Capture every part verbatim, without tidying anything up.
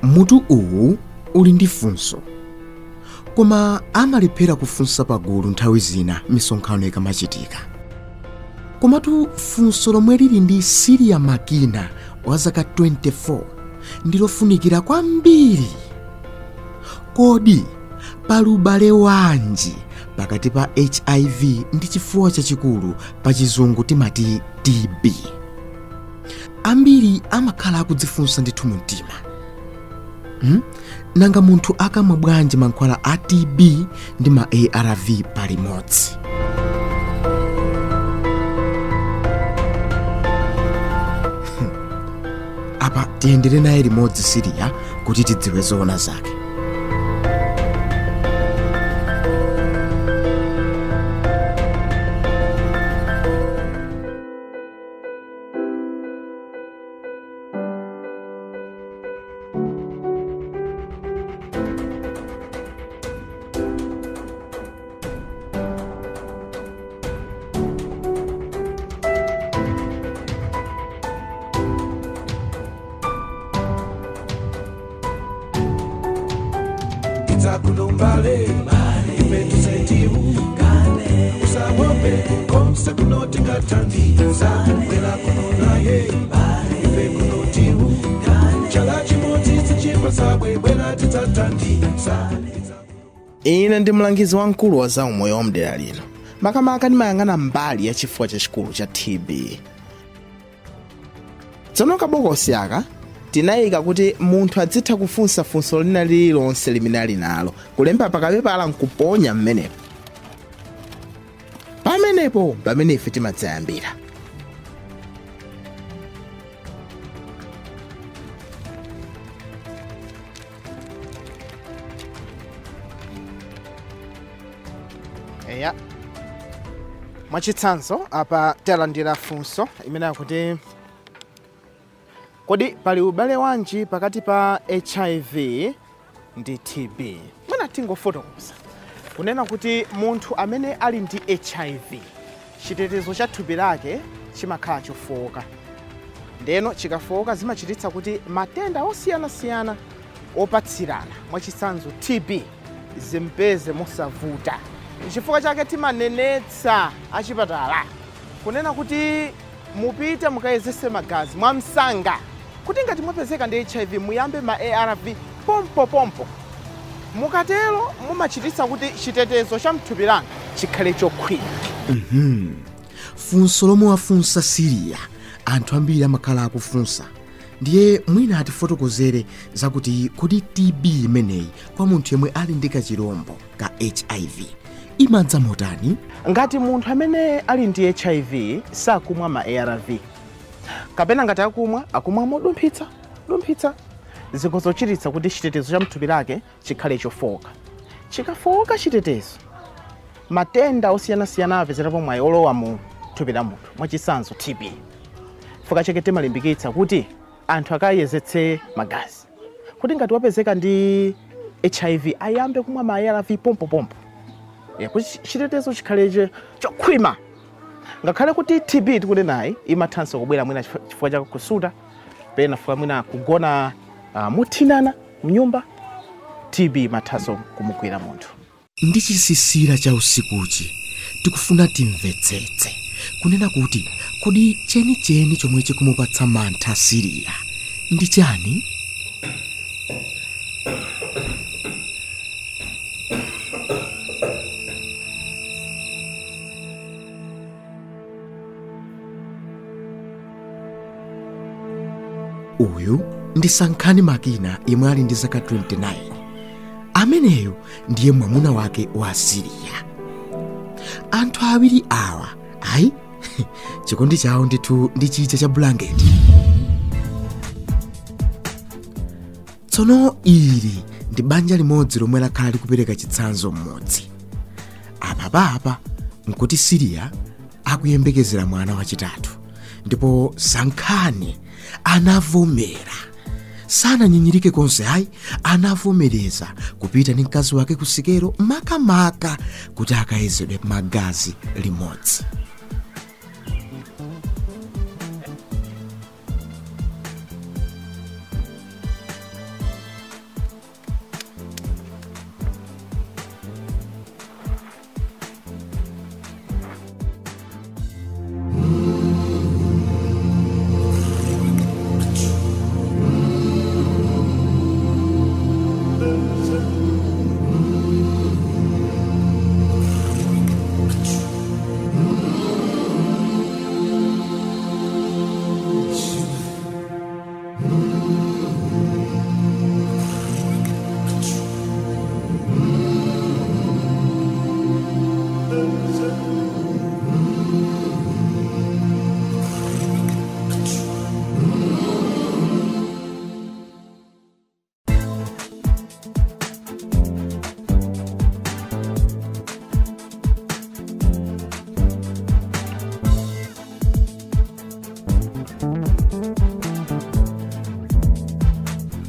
mutu uwu uli ndi funso, koma amalephera kufunsa pagulu nthawi zina misonkhano ikamachitika. Komatu funso lomwe lili ndi Siria Makina wa zaka twenty-four ndilofunikira kwambiri. Kodi pali ubale wanji pakati pa H I V ndi chifuwa chachikulu pa chizungu timati T B? Ambiri amakhala akudzifunsa ndithu mumtima. Hmm? Nanga munthu akamwa bwanji mankhwala a T B ndi ma A R V palimodzi? Apa tiyendere naye limodzi Siria kuti tidziwe zoona zake. Takulombale imetu sentimu usawope komse kunotika tandiza wela kunona ye ife kunotimu chala chimoti sichimba sabwe wela titatandiza. Ine ndi mlangizi wamkulu wa za umoyo wa mdera lino, makamaka ndimayang'ana mbali ya chifuwa chachikulu cha T B. Tsono kabokosi aka tinayika kuti munthu adzitha kufunsa funso lina lililonse limene ali nalo, kulemba pakapepala nkuponya mmenepo. Pamenepo pamene ife timadzayambira. Eya, mwachitsanzo apa talandira funso imene akuti kodi pali ubale wanji pakati pa H I V ndi T B? Mwina tingofotokoza kunena kuti munthu amene ali ndi H I V chitetezo cha thupi lake chimakhala chofowoka. Ndeno chikafowoka zimachititsa kuti matenda osiyanasiyana opatsirana, mwachitsanzo T B, zimpeze mosavuta. Chifukwa chake timanenetsa achipatala kunena kuti mupite mukayezese magazi mwamsanga kuti ngati mwapezeka ndi H I V muyambe ma A R V pompo pompo. Mukatero mumachititsa kuti chitetezo cha mthupi lanu chikhale chokhwima. Mhm. Funso lomwe wafunsa Siria anthu ambiri amakhala akufunsa. Ndiye mwina atifotokozere zakuti kodi T B imeneyi kwa munthu yemwe ali ndi kachirombo ka H I V imadza motani? Ngati munthu amene ali ndi H I V sakumwa ma A R V, kapena ngati akumwa akumwa modumphitsa dumphitsa, zikuzochititsa kuti chitetezo cha mthupi lake chikhale chofowoka. Chikafowoka chitetezo, matenda osiyanasiyana apezerapo mwayi olowa mu thupi la munthu, mwachitsanzo T B. Chifukwa chake timalimbikitsa kuti anthu akayezetse magazi kuti ngati wapezeka ndi H I V ayambe kumwa ma A R V pompo pompo. Ya kuti chitetezo chikhale chokhwima. Ngakhale kuti T B tikunenayi imathanso kubwera mwina chifukwa cha kusuta, pena chifukwa mwina kugona uh, muthinana mnyumba, T B imathanso kumugwira munthu. Ndi chisisira cha usikuchi tikufuna timvetsetse kunena kuti kodi cheni cheni chomwe chikumupatsa mantha Siria ndi chani? Uyu ndi Sankhani Makina yemwe ali ndi zaka twenty-nine. Ameneyo ndiye mwamuna wake wa Siria. Anthu awiri awa, ayi, chikondi chawo ndithu ndi chicha cha blanketi. Tsono ili ndi banja limodzi lomwe lakhala likupereka chitsanzo mmodzi. Apa papa nkuti Siria akuyembekezera mwana wachitatu, ndipo Sankhani anavomera. Sana nyinyirike konse, hayi, anavomereza kupita ndi mkazi wake kusikero makamaka kuti akayezedwe magazi limodzi.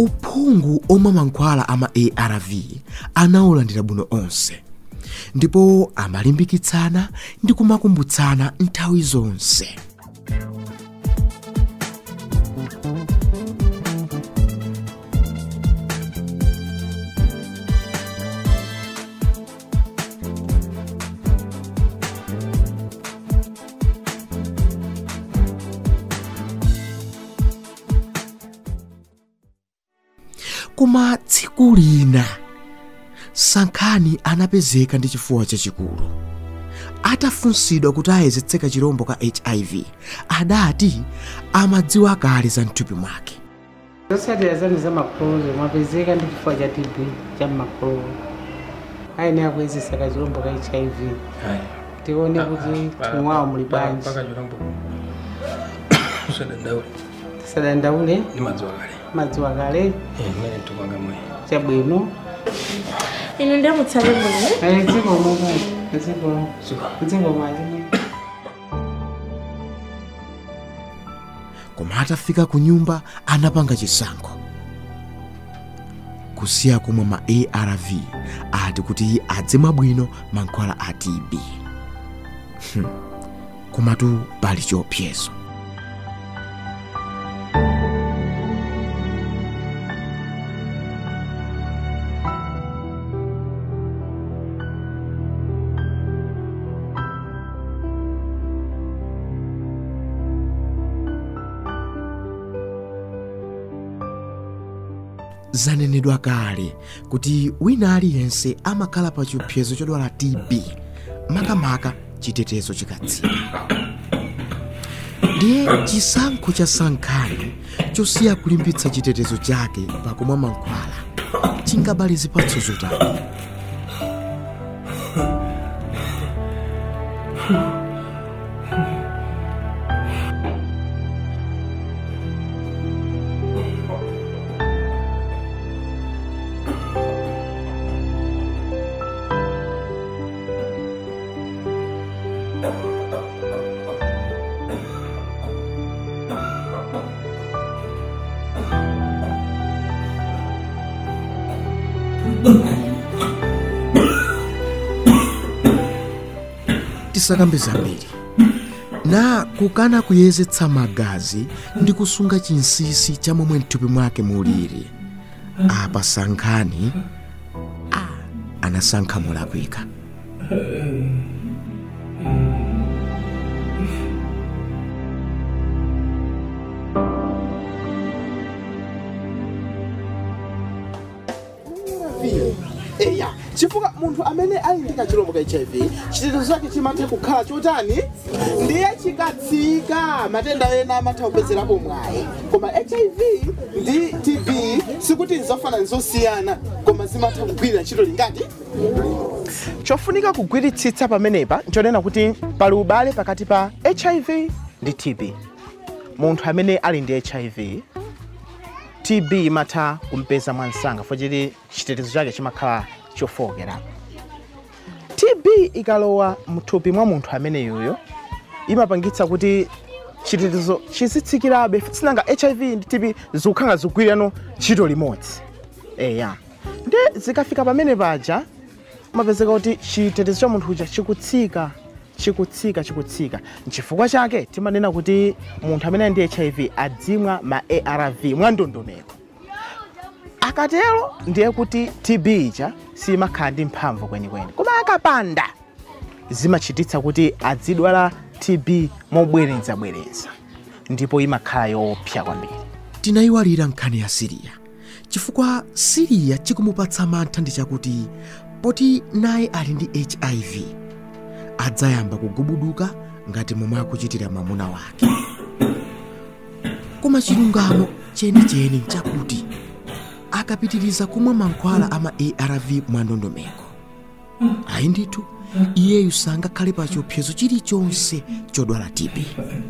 uphungu omwe mankhwala ama A R V anawulandira bwino onse, ndipo amalimbikitsana ndi kumakumbutsana nthawi zonse. Koma tsiku lina Sankhani anapezeka ndi chifuwa chachikulu. Atafunsidwa kuti ayezetseka chirombo ka H I V, adati amadziwa kale za mthupi mwake. Zosati zani za makrozo mwapezeka ndi chifuwa cha T B cha makrozo. Aine akuyezetseka chirombo ka H I V. Tione kuti tumwawo muli bwanji. Paka chirombo. Sadandaule. Sadandaule? Ni madziwa kale. Madziwa kale? Eh, mwene tupanga mwe. Chabwino. Ino ndio mutsabe bwino. Eh, dziko moko. Dziko. Dziko. Dziko mwaje. Koma atafika ku nyumba anapanga chisankho. Kusiya kumwa ma A R V ati kuti adzimwa bwino mankhwala a T B. Hmm. Komatu pali chiopsezo. Zanenedwa kale kuti wina aliyense amakhala pa chiopsezo chodwala T B, makamaka chitetezo chikatsika. Ndiye chisankho cha Sankhani chosiya kulimbitsa chitetezo chake pakumwa mankhwala chingabale zipatso zotani. Tisakambe zambiri. Na kukana kuyezetsa magazi ndi kusunga chinsisi cha momwe mthupi mwake muliri. Apa Sankhani ah, anasankha molakwika. Eya, chifuka munthu amene ali ndi kachirombo ka H I V, chitetezo chake chimatha kukhala chotani? Ndiye chikatsika matenda ena amatha kupezerapo mwayi. Koma H I V ndi T B sikuti nzofana nzosiyana, koma zimatha kugwirira ntchito lingati? Chofunika kugwiritsitsa pamenepa nchonena kuti pali ubale pakati pa H I V ndi T B. Munthu amene ali ndi H I V, T B imatha kumpeza mwansanga fochiti chitetezo chake chimakhala chofokera. T B ikalowa mthupi mwa munthu amene yoyo imapangitsa kuti chitetezo chizitsikirabe sinanga H I V ndi T B zikukhanga zigwirano ntchito limodzi. Eya. Ndi zikafika pamene paja mapezeka kuti chitetezo cha munthu uja chikutsika chikutsika chikutsika. Nchifukwa chake timanena kuti munthu amene ndi H I V adzimwa ma A R V mwandondomeko. Akatero ndiye kuti T B ija simakhala ndi mphamvu kwenikweni. Koma akapanda zimachititsa kuti adzidwala T B mobwerenza bwerenza, ndipo imakhala yoopsa kwambiri. Tinayiwalira nkhani ya Siriya, chifukwa Siriya chikumupatsa mantha ndi chakuti poti naye ali ndi H I V adzayamba kugubuduka ngati momwe akuchitira mwamuna wake. Koma chilungamo chenicheni nchakuti akapitiriza kumwa mankhwala ama A R V mwandondomeko, ayi ndithu iyeyu sangakhale pa chiopsezo chilichonse chodwala T B.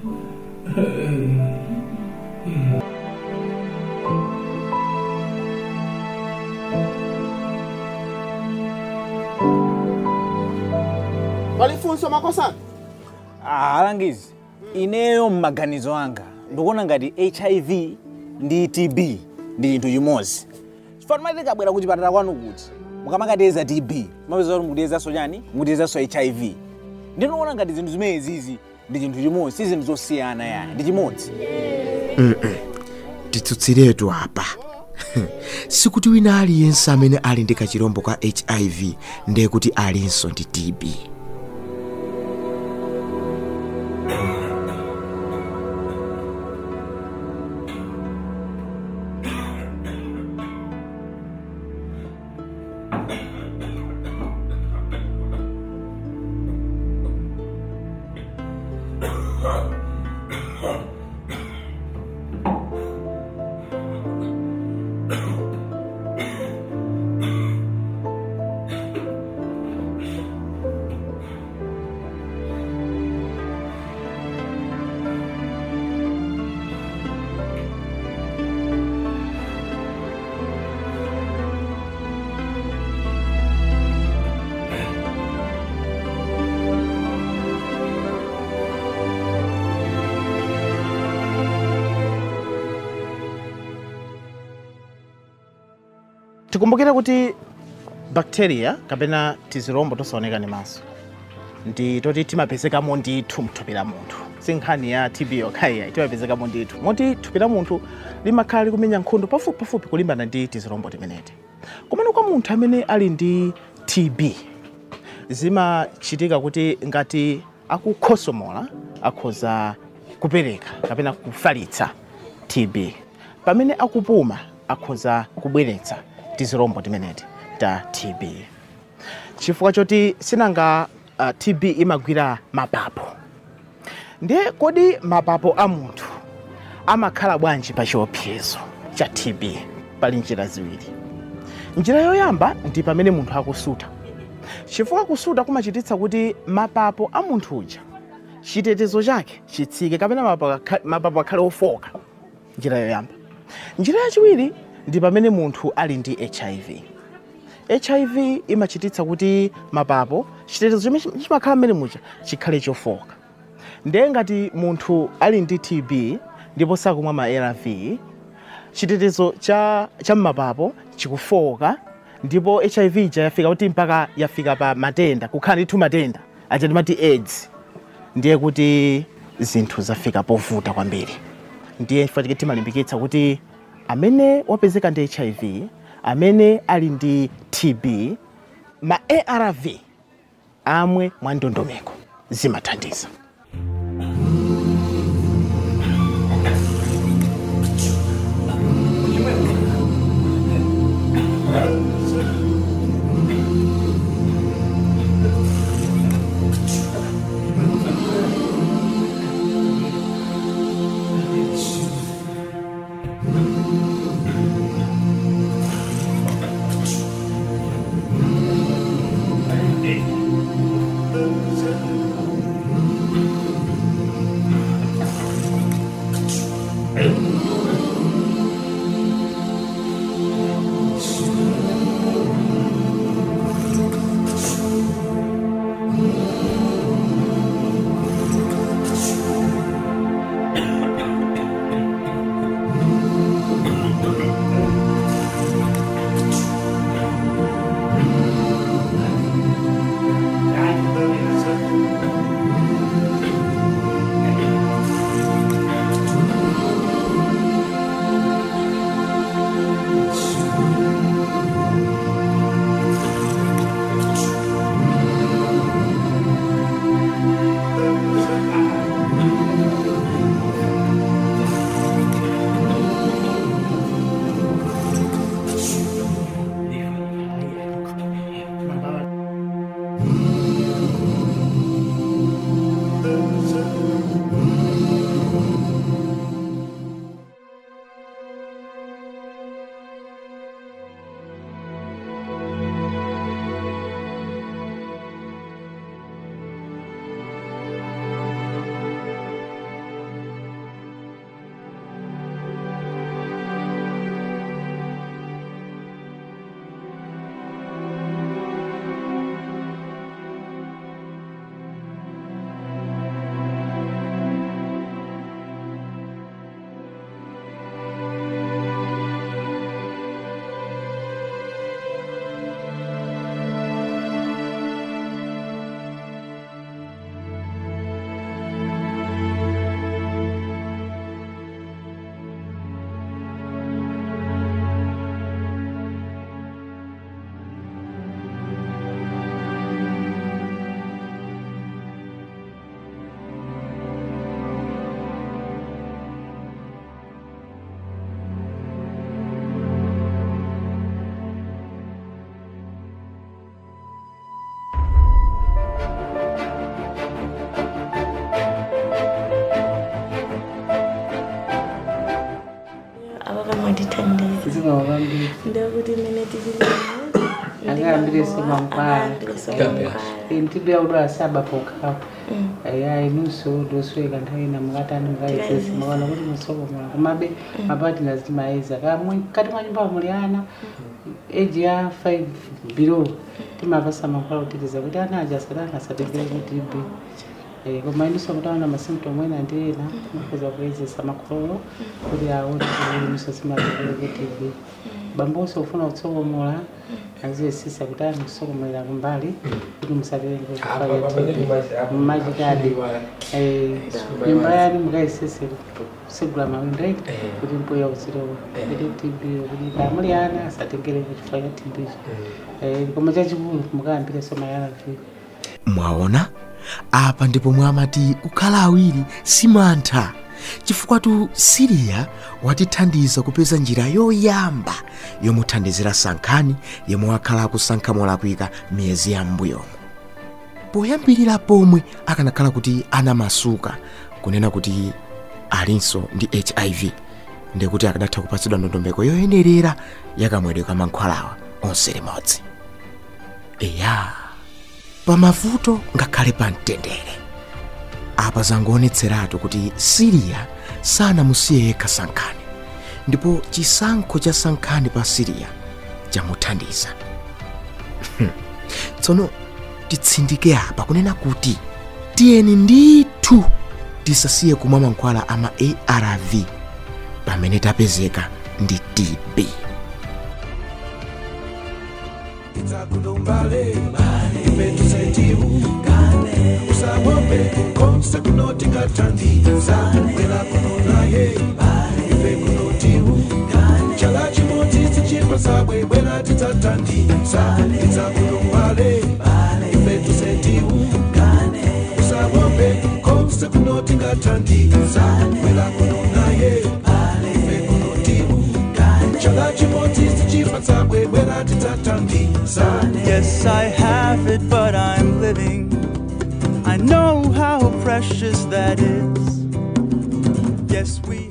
Walifunso makosana? Ah, alangizi. Ineyo mmaganizo anga ndikuona ngati H I V ndi T B ndi chinthu chimodzi. Chifukwa mati kabwera kuchipatala kwanu kuti mukamakateza T B, mapeza kuti mukutezanso chani? Mukutezanso H I V. Ndinoona ngati zinthu zimene zizi ndi chinthu chimodzi, si zinthu zosiyana yani, ndi chimodzi. Titsutsiretu apa. Sikuti wina aliyense amene ali ndi kachirombo ka H I V ndiye kuti alinso ndi T B. Tikumbukira kuti bacteria kapena tizirombo tosaoneka ndi maso ndi toti timapezekamo ndithu mthupi la munthu. Sankhani ya T B yokhayi timapezekamo ndithu. Moti thupi la munthu limakhala likumenya nkhondo pafupi pafupi kulimbana ndi tizirombo timeneti. Komano kwa munthu amene ali ndi T B zimachitika kuti ngati akukhosomola akhoza kupereka kapena kufalitsa T B. Pamene akupuma akhoza kubweretsa tizirombo timeneti ta T B. Chifukwa choti sinanga uh, T B imagwira mapapo. Ndiye kodi mapapo a munthu amakhala bwanji pa chiopsezo cha T B? Pali njira ziwiri. Njira yoyamba ndi pamene munthu akusuta. Chifukwa kusuta kumachititsa kuti mapapo a munthu uja chitetezo chake chitsike kapena mapapo akhale ofoka. Njira yoyamba. Njira yachiwiri ndi pamene munthu ali ndi H I V. H I V imachititsa kuti mapapo chitetezo chimene chimakhala mmene muja chikhale chofoka. Ndiye ngati munthu ali ndi T B ndipo sakumwa ma A R V, chitetezo cha cha mapapo chikufoka ndipo H I V ja yafika kuti mpaka yafika pa matenda, kukhala ndithu matenda aja timati AIDS. Ndiye kuti zinthu zafika povuta kwambiri. Ndiye chifukwa timalimbikitsa kuti amene wapezeka ndi H I V, amene ali ndi T B, ma A R V amwe mwa ndondomeko zimathandiza. zino bambi Ndakuti mene tikilimo. akayambire soma mkwala Ndikambira. intibya udwa saba pokapo aya inuso dosweka nthawi na mukatani mukayesesa mukana kuti musoko mwa kumabe mapati nazitimaiza kamwe kati mwa nyumba muli ana age ya five below timapasa mankhwala kutitiza kuti ana aja asadana asatengere ku T B eh koma inuso kutaona masymptom ena ndi ena timakheza kuyezesa makholo kuti aone kuti inuso simatengere ku T B bamboso ufuna kutsokomola aziyesisa kuti ani kusokomolera kumbali kuti musatenge kufaya mmachitadi nyumba yani mukayesese kusegula mawindoyi kuti mpoya kuzirowa kuti T B kuti kamuli ana asatengere kuchifaya T B koma chachikulu mukayambire soma ya A R V. Mwaona apa ndipo mwamati kukhala awiri simantha chifukwa tu Siriya watithandiza kupeza njira yoyamba yomuthandizira Sankhani yemwe wakhala akusankha molakwika miyezi ya mbuyomo. Poyambirira pomwe akanakhala kuti anamasuka kunena kuti alinso ndi H I V ndekuti akanatha kupatsidwa ndondomeko yoyenerera yakamwedwe ka mankhwalawa onse limodzi. Eya pamavuto ngakhale pa mtendere apa zangoonetseratu kuti Siriya sanamusiye yekha Sankhani ndipo chisankho cha Sankhani pa Siriya chamuthandiza. Tsono titsindike apa kunena kuti tiyeni ndithu tisasiye kumwa mankhwala ama A R V pamene tapezeka ndi T B. Itakulombale ipetu sentibu usawope konse kunoti ngatandiza wela kunona ye ife kunotibu chala chimoti sichipa sabwe wela titatandiza itakulombale ipetu sentibu usawope konse kunoti ngatandiza wela kunona ye ife kunotibu chala chimoti sichipa sabwe wela titatandiza. Yes, I have it, but I'm living. I know how precious that is. Yes, we